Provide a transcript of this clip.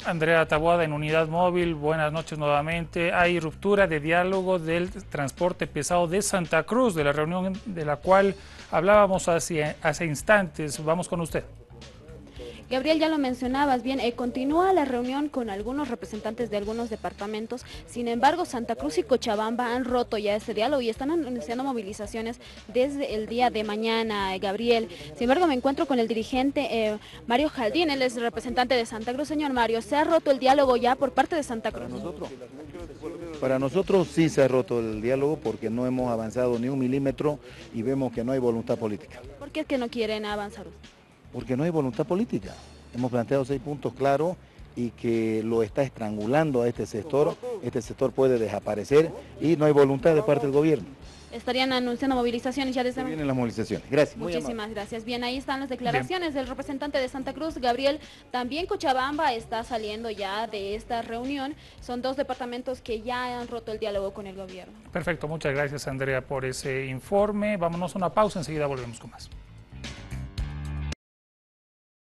Andrea Taboada en Unidad Móvil, buenas noches nuevamente. Hay ruptura de diálogo del transporte pesado de Santa Cruz, de la reunión de la cual hablábamos hace instantes. Vamos con usted. Gabriel, ya lo mencionabas bien, continúa la reunión con algunos representantes de algunos departamentos. Sin embargo, Santa Cruz y Cochabamba han roto ya ese diálogo y están anunciando movilizaciones desde el día de mañana, Gabriel. Sin embargo, me encuentro con el dirigente Mario Jaldín, él es representante de Santa Cruz. Señor Mario, ¿se ha roto el diálogo ya por parte de Santa Cruz? Para nosotros sí se ha roto el diálogo porque no hemos avanzado ni un milímetro y vemos que no hay voluntad política. ¿Por qué es que no quieren avanzar? Porque no hay voluntad política. Hemos planteado 6 puntos claros y que lo está estrangulando a este sector puede desaparecer y no hay voluntad de parte del gobierno. Estarían anunciando movilizaciones ya desde... Vienen las movilizaciones. Gracias. Muchísimas gracias. Bien, ahí están las declaraciones del representante de Santa Cruz, Gabriel. También Cochabamba está saliendo ya de esta reunión. Son 2 departamentos que ya han roto el diálogo con el gobierno. Perfecto, muchas gracias Andrea por ese informe. Vámonos a una pausa, enseguida volvemos con más.